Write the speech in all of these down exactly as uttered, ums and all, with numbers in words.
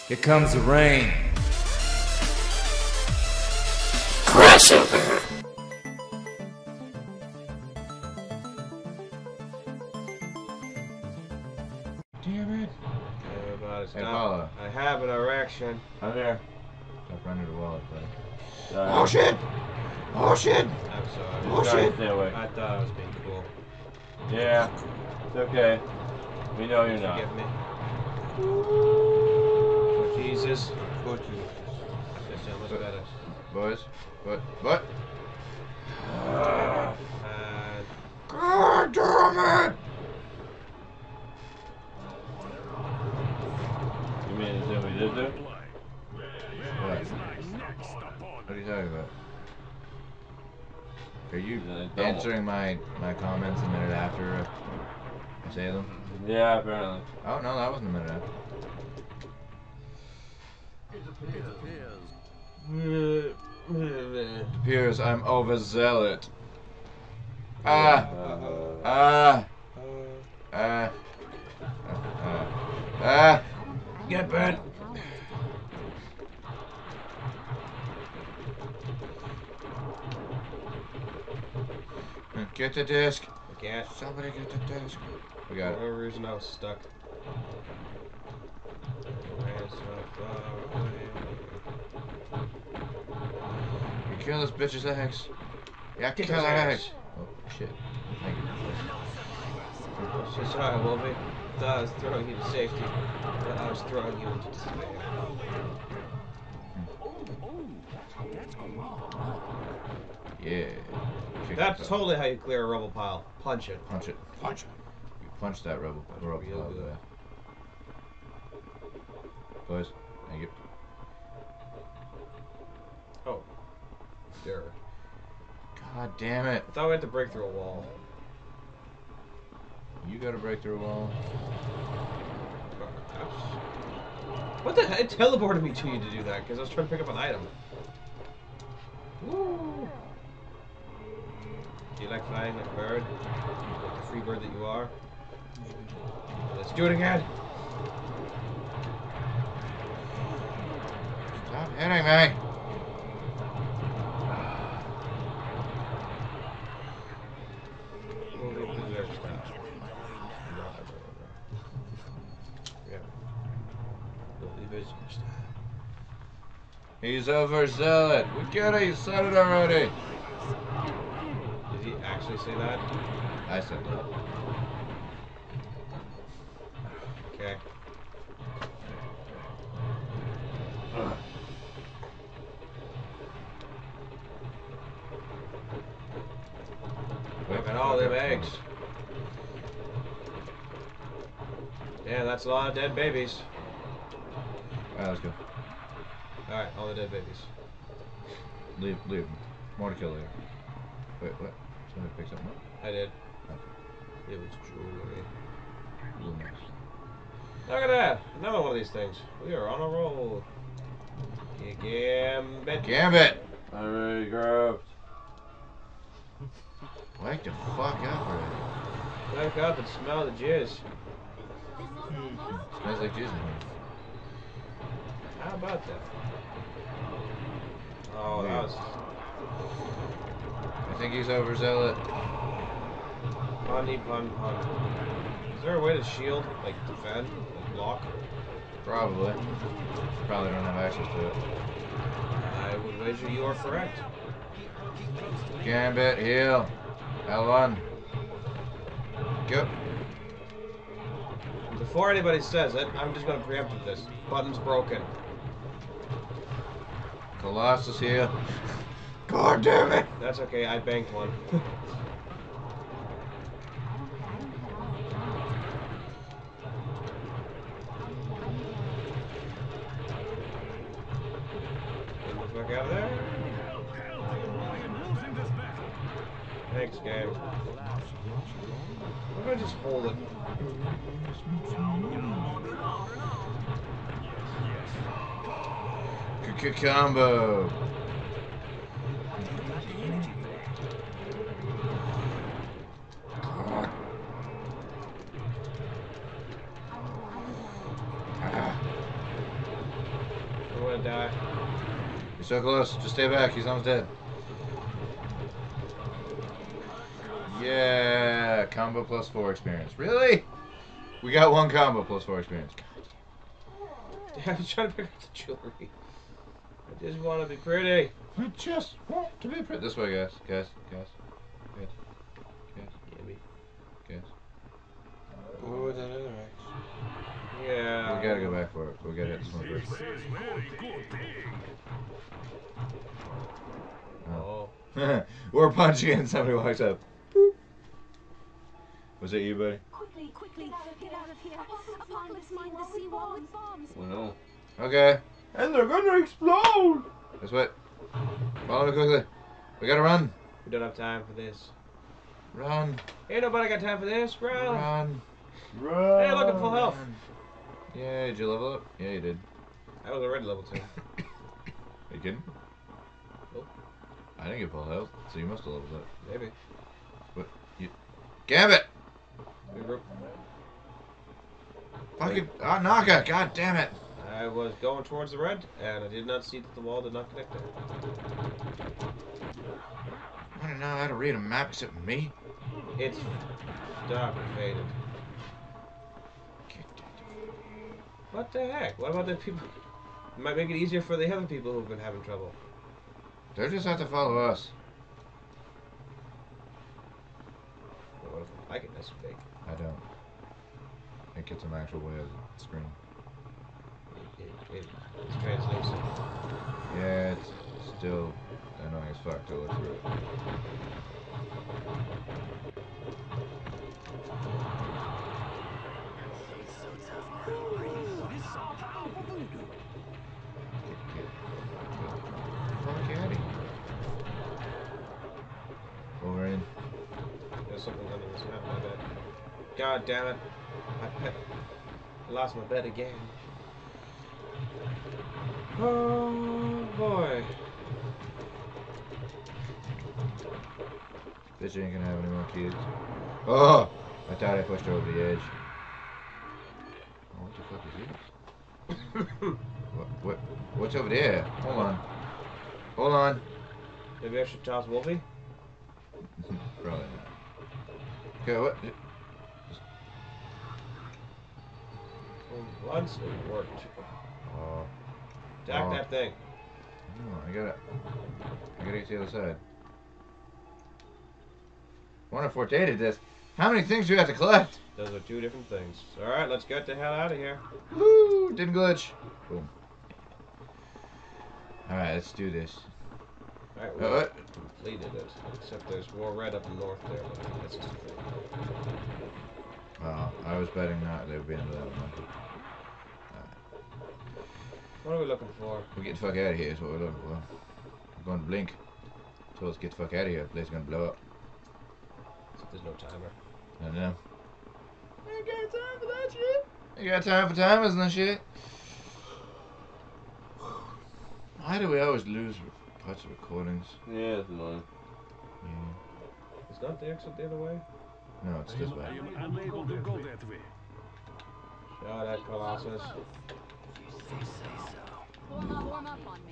Here comes the rain. Crossover. Damn it. Everybody Hey, stop. Paula. I have an erection. I'm here. Stop running to the wallet, buddy. Oh shit! Oh shit! I'm sorry. Oh shit! Stay away. I thought I was being cool. Yeah. It's okay. We know you're not. Forgive me. For Jesus. For Jesus. That's so much better. Boys. What? What? And God damn it! You mean as if we did do? What? What are you talking about? Are you answering my my comments a minute after I say them? Yeah, apparently. Oh no, that wasn't a minute after. It appears I'm overzealot. Ah! Ah! Ah! Ah! Ah! Get bent! Get the disc. I can't. Somebody get the disc. We For got it. whatever reason I was stuck. Ran so far away. You kill this bitch's eggs. Yeah, Kill kill his her eggs. eggs. Oh shit. Thank you. She's sorry, Wolfie. Thought I was throwing you to safety. But I was throwing you into despair. Yeah. Kick That's it up. totally how you clear a rubble pile. Punch it. Punch it. Punch it. You punch that rubble rubble Real pile good. there. Boys, thank you. Oh. There. God damn it. I thought we had to break through a wall. You gotta break through a wall. What the heck? It teleported me to you to do that because I was trying to pick up an item. Woo! Do you like flying like a bird? Like the free bird that you are? Let's do it again! Stop hitting me! We'll leave the there style. Yeah. We'll leave it there style. He's overzealot. We get it. You said it already. Did he actually say that? I said that. Okay. Look at all them eggs. Yeah, that's a lot of dead babies. Alright, let's go. Alright, all the dead babies. Leave, leave. More to kill later. Wait, what? Somebody picked something up? I did. Okay. It was jewelry. Blue nice. Look at that! Another one of these things. We are on a roll. Gambit. Gambit! I'm already grabbed. Wake the fuck up already. Wake up and smell the jizz. Smells like Jesus. How about that? Oh, that was I think he's overzealot. punny pun pun. Is there a way to shield, like defend, like block? Probably. Probably don't have access to it. I would wager you are correct. Gambit, heal. L one. Go. Before anybody says it, I'm just gonna preempt with this. Button's broken. Colossus heal. God damn it! That's okay, I banked one. Get the fuck out of there. Thanks, game. Why don't I just hold it? Combo. gonna die. You're so close. Just stay back. He's almost dead. Yeah, combo plus four experience. Really? We got one combo plus four experience. I'm trying to pick up the jewelry. I just want to be pretty. I just want to be pretty. This way, guys. Guys, guys, guys, guys, Yeah, me. guys. What was that other X? Yeah. We gotta go back for it. We gotta hit this one first. Oh. We're punching and somebody walks up. Boop. Was it you, buddy? Quickly, quickly, get out of here. Apocalypse mined the seawall with bombs. Oh no. Okay. And they're gonna explode! This way. Follow me quickly. We gotta run. We don't have time for this. Run. Ain't nobody got time for this, bro. Run. Run! Hey, look at full health. Run. Yeah, did you level up? Yeah, you did. I was already level two. Are you kidding? Nope. I didn't get full health, so you must have leveled up. Maybe. What? You... Gambit! Regroup. Fucking... Ah, Naka! God damn it! I was going towards the red, and I did not see that the wall did not connect there. I don't know how to read a map except me. It's dark and faded. What the heck? What about the people? It might make it easier for the other people who've been having trouble. They just have to follow us. Well, what if I like it this big? I don't. It gets an actual way of the screen. It, it, it, it's translucent. Yeah, it's still annoying as fuck to look through it. Fuck out of here. Wolverine. There's something under this map, my bad. God damn it. My pet. I lost my bed again. Oh boy. Bitch ain't gonna have any more kids. Oh! I thought I pushed her over the edge. Oh, what the fuck is this? what, what, what's over there? Hold on. Hold on. Maybe I should toss Wolfie? Probably not. Okay, what? For once it worked. Oh. Attack Oh. that thing. No, I gotta... I gotta get to the other side. One of four dated this. How many things do you have to collect? Those are two different things. Alright, let's get the hell out of here. Woo! Didn't glitch. Boom. Alright, let's do this. Alright, we Uh, what? completed it. Except there's more red up north there, but that's just a thing. Oh, I was betting not they would be into that one. What are we looking for? We get the fuck out of here is what we're looking for. We're going to blink. So let's get the fuck out of here. The place is gonna blow up. Except there's no timer. I don't know. I ain't got time for that shit. You got time for timers and that shit. Why do we always lose parts of recordings? Yeah, it's annoying. Yeah. Is not the exit the other way? No, it's this way. I am unable to go that way. Shot at Colossus. Form up, form up on me.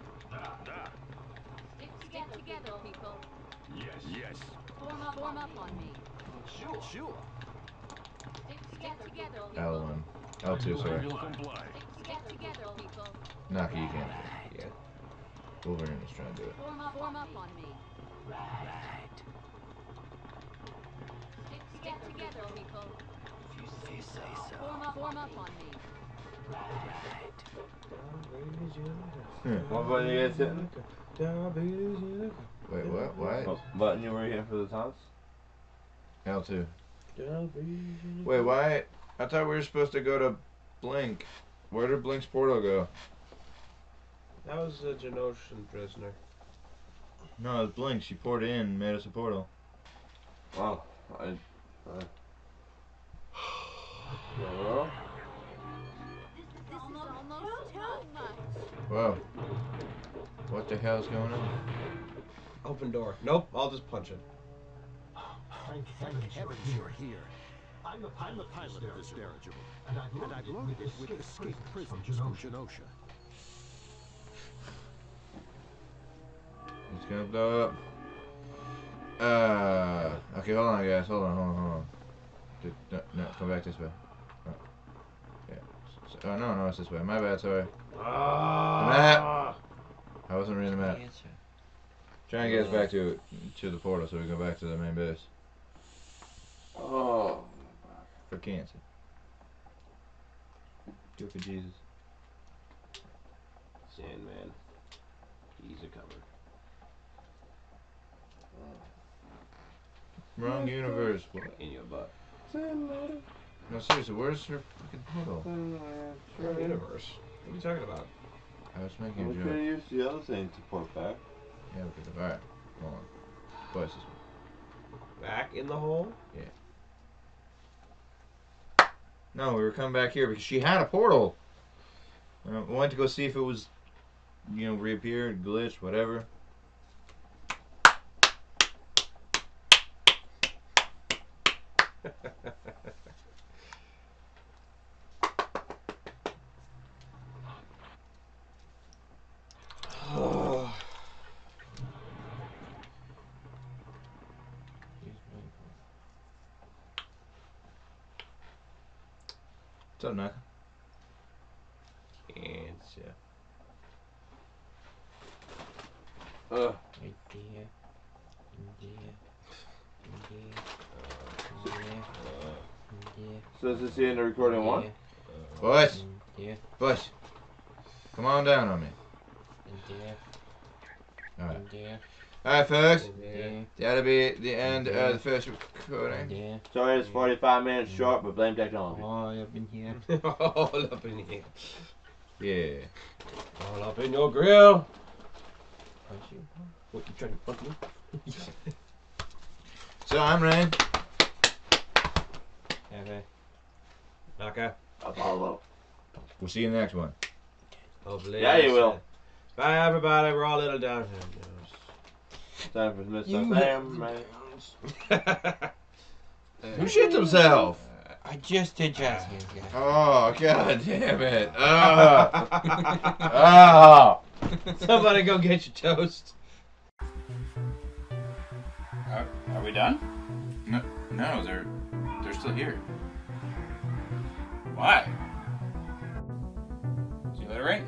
Stick together, together, people. Yes, yes. Form up, form up on me. Sure, sure. Stick together, together, people. L one. L two, I sorry. will comply. Stick together, people. Naki, you can't. Yeah. Wolverine was trying to do it. Form up, form up on me. Stick together, people. Form up, form up on me. What button you guys hitting? Wait, what? What? What button you were hitting for the taunts? L two. Wait, why? I thought we were supposed to go to Blink. Where did Blink's portal go? That was a Genosian prisoner. No, it was Blink. She poured in and made us a portal. Oh, I. I well, This is almost too much. Whoa. What the hell's going on? Open door. Nope, I'll just punch it. Thank heavens you're here. I'm the pilot, I'm the pilot of this dirigible, and I've loaded it with escaped prisoners from Genosha. It's gonna blow up. Uh, okay, hold on, guys. Hold on, hold on, hold on. Dude, no, no, come back this way. Oh, yeah. So, oh, no, no, it's this way. My bad, sorry. Ah. map. I wasn't reading the map. Answer. Try and get us back to to the portal so we go back to the main base. Oh. For cancer. Do it for Jesus. Sandman. He's a cover. Wrong universe. What? In your butt. No, seriously, where's your fucking portal? Wrong universe. What are you talking about? I was making We a could joke. have used the other thing to port back. Yeah, we could have. Alright, hold on. Twice this way. Back in the hole? No, we were coming back here because she had a portal. Uh, we went to go see if it was, you know, reappeared, glitched, whatever. Oh. What's up, Naka? Cancer. Ugh. Right there. In there. In there. In there. In there. So is this the end of recording one? Boys, In there. boys, come on down on me. In there. Alright. In there. Alright, folks. In there. That'll be the end of the first recording. In there. Sorry it's forty-five minutes short, but blame technology. All up in here. All up in here. Yeah. All up in your grill. Punch you? What, you trying to fuck me? So I'm Rain. Okay. Naka. Apollo. We'll see you in the next one. Hopefully. Yeah, you will. Bye, everybody. We're all little down Time for Mister You Sam, man. Who shit himself? I just did Jasmine. Oh, god damn it. Oh. Oh. Somebody go get your toast. Are, are we done? No, no, they're they're still here. Why? See you later, Rain.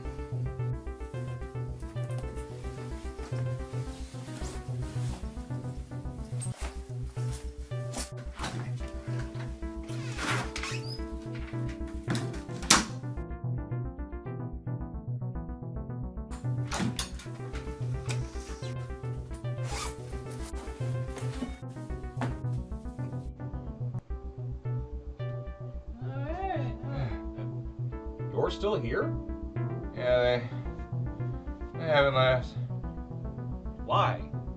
You're still here? Yeah, they they haven't left. Why?